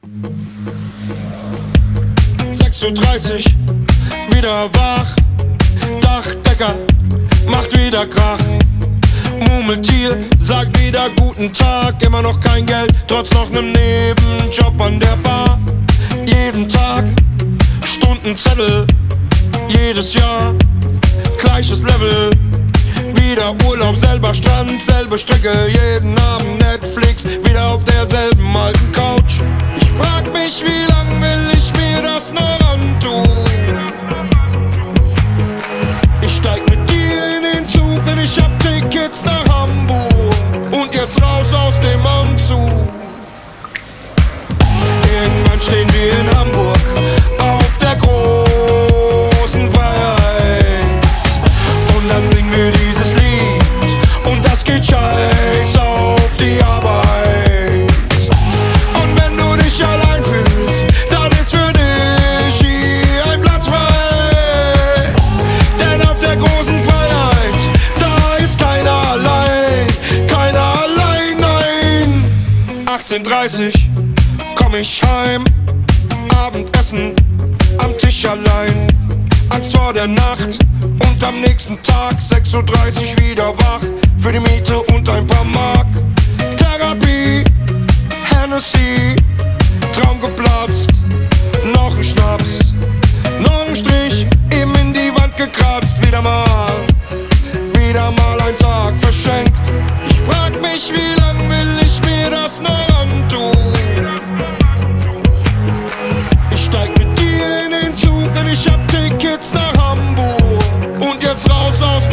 6:30 Uhr, wieder wach. Dachdecker macht wieder Krach. Murmeltier sagt wieder guten Tag. Immer noch kein Geld, trotz noch nem Nebenjob an der Bar. Jeden Tag Stundenzettel, jedes Jahr gleiches Level. Wieder Urlaub, selber Strand, selbe Strecke, jeden Abend Netflix, wieder auf derselben alten Couch. Ich frag mich, wie lang will ich mir das noch antun? Ich steig mit dir in den Zug, denn ich hab Tickets nach Hamburg und jetzt raus aus dem Anzug. Irgendwann stehen wir in Hamburg auf der großen Freiheit und dann singen wir dieses Lied und das geht scheiß auf die Arbeit. Und wenn du dich allein fühlst, dann ist für dich hier ein Platz frei. Denn auf der großen Freiheit, da ist keiner allein, nein. 18:30 Uhr komm ich heim, Abendessen am Tisch allein. Angst vor der Nacht und am nächsten Tag 6:30 Uhr wieder wach für die Miete und ein paar Mark. Therapie, Hennessy, Traum geplatzt, noch ein Schnaps, noch ein Strich, eben in die Wand gekratzt. Wieder mal ein Tag verschenkt. Ich frag mich, wie lang will ich mir das noch antun? Ich steig mit dir in den Zug, denn ich hab Tickets nach Hamburg und jetzt raus aus